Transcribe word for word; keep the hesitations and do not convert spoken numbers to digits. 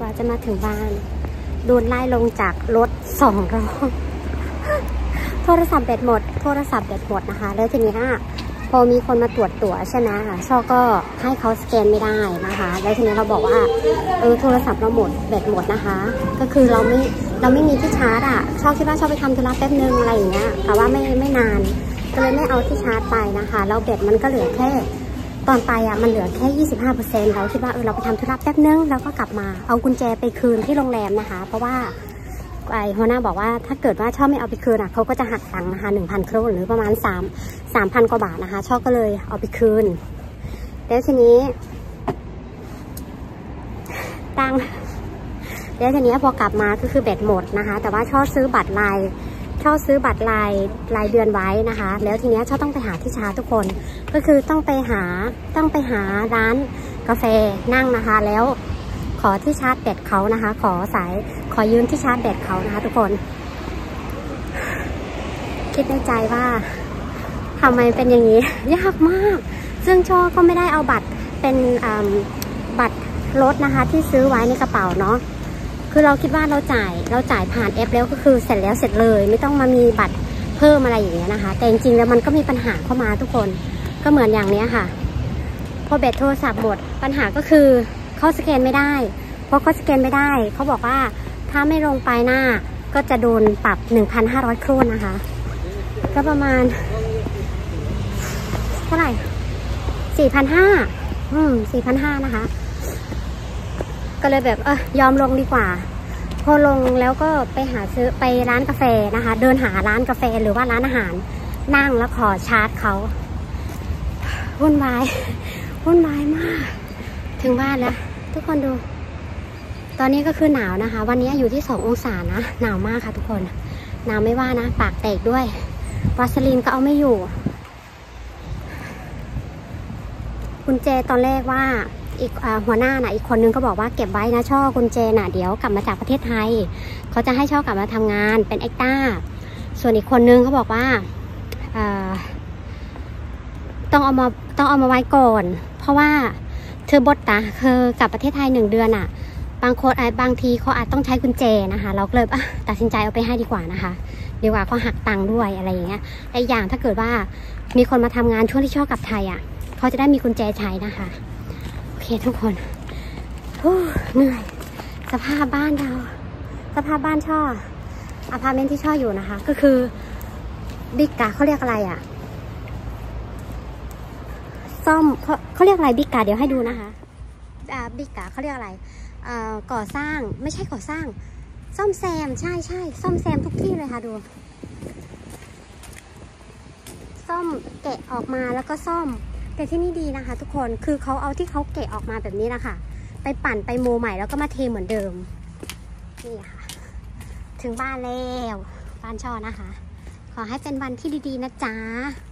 ว่าจะมาถึงบ้านโดนไล่ลงจากรถสองรอบโทรศัพท์แบตหมดโทรศัพท์แบตหมดนะคะแล้วทีนี้พอมีคนมาตรวจตั๋วใช่ไหมค่ะช่อก็ให้เขาสแกนไม่ได้นะคะแล้วทีนี้เราบอกว่าเออโทรศัพท์เราหมดแบตหมดนะคะก็คือเราไม่เราไม่มีที่ชาร์จอ่ะชอบคิดว่าชอบไปทำธุระแป๊บนึงอะไรอย่างเงี้ยแต่ว่าไม่ไม่นานก็เลยไม่เอาที่ชาร์จไปนะคะแล้วแบตมันก็เหลือแค่ตอนไปอ่ะมันเหลือแค่ ยี่สิบห้าเปอร์เซ็นต์ เราคิดว่าเออเราไปทำธุระแป๊บนึงแล้วก็กลับมาเอากุญแจไปคืนที่โรงแรมนะคะเพราะว่าไอ้หัวหน้าบอกว่าถ้าเกิดว่าชอบไม่เอาไปคืนอ่ะเขาก็จะหักตังค์นะคะหนึ่งพันโครนหรือประมาณสามสามพันกว่าบาทนะคะชอบก็เลยเอาไปคืนแล้วทีนี้ตังแล้วทีนี้พอกลับมาก็คือแบตหมดนะคะแต่ว่าชอบซื้อบัตรรายชอบซื้อบัตรรายรายเดือนไว้นะคะแล้วทีนี้ชอบต้องไปหาที่ชาร์จทุกคนก็คือต้องไปหาต้องไปหาร้านกาแฟนั่งนะคะแล้วขอที่ชาร์จแบตเขานะคะขอสายขอยืมที่ชาร์จแบตเขานะคะทุกคนคิดในใจว่าทำไมเป็นอย่างนี้ยากมากซึ่งช่อก็ไม่ได้เอาบัตรเป็นบัตรรถนะคะที่ซื้อไว้ในกระเป๋าเนาะคือเราคิดว่าเราจ่ายเราจ่ายผ่านแอปแล้วก็คือเสร็จแล้วเสร็จเลยไม่ต้องมามีบัตรเพิ่มอะไรอย่างเงี้ยนะคะแต่จริงๆแล้วมันก็มีปัญหาเข้ามาทุกคนก็เหมือนอย่างเนี้ยค่ะพอแบตโทรศัพท์หมดปัญหาก็คือเขาสแกนไม่ได้เพราะเขาสแกนไม่ได้เขาบอกว่าถ้าไม่ลงไปหน้าก็จะโดนปรับ หนึ่งพันห้าร้อย โครนนะคะก็ประมาณเท่าไหร่ สี่พันห้าร้อย อืม สี่พันห้าร้อย นะคะก็เลยแบบเออยอมลงดีกว่าพอลงแล้วก็ไปหาซื้อไปร้านกาแฟนะคะเดินหาร้านกาแฟหรือว่าร้านอาหารนั่งแล้วขอชาร์จเขาวุ่นวายวุ่นวายมากถึงบ้านแล้วทุกคนดูตอนนี้ก็คือหนาวนะคะวันนี้อยู่ที่สององศานะหนาวมากค่ะทุกคนหนาวไม่ว่านะปากแตกด้วยวาสลีนก็เอาไม่อยู่กุญแจตอนแรกว่าอีกหัวหน้าน่ะอีกคนนึงก็บอกว่าเก็บไว้นะช่อกุญแจน่ะเดี๋ยวกลับมาจากประเทศไทยเขาจะให้ช่อกลับมาทำงานเป็นเอ็กต้าส่วนอีกคนนึงเขาบอกว่าต้องเอามาต้องเอามาไว้ก่อนเพราะว่าเธอบดตาคือกลับประเทศไทยหนึ่งเดือนอ่ะบางคนบางทีเขาอาจต้องใช้กุญแจนะคะเราก็เลยตัดสินใจเอาไปให้ดีกว่านะคะดีกว่าเขาหักตังค์ด้วยอะไรอย่างเงี้ยไอ้อย่างถ้าเกิดว่ามีคนมาทำงานช่วงที่ช่อกลับไทยอ่ะเขาจะได้มีกุญแจใช้นะคะโอเคทุกคนเหนื่อยสภาพบ้านเราสภาพบ้านช่ออพาร์ตเมนต์ที่ช่ออยู่นะคะก็คือบิ๊กกะเขาเรียกอะไรอ่ะซ่อมเขาเขาเรียกอะไรบิ๊กกะเดี๋ยวให้ดูนะคะอ่าบิ๊กกะเขาเรียกอะไรอ่าก่อสร้างไม่ใช่ก่อสร้างซ่อมแซมใช่ใช่ซ่อมแซมทุกที่เลยค่ะดูซ่อมแกะออกมาแล้วก็ซ่อมแต่ที่นี่ดีนะคะทุกคนคือเขาเอาที่เขาแกะออกมาแบบนี้นะคะไปปั่นไปโมใหม่แล้วก็มาเทเหมือนเดิมนี่ค่ะถึงบ้านแล้วบ้านช่อนะคะขอให้เป็นวันที่ดีๆนะจ๊ะ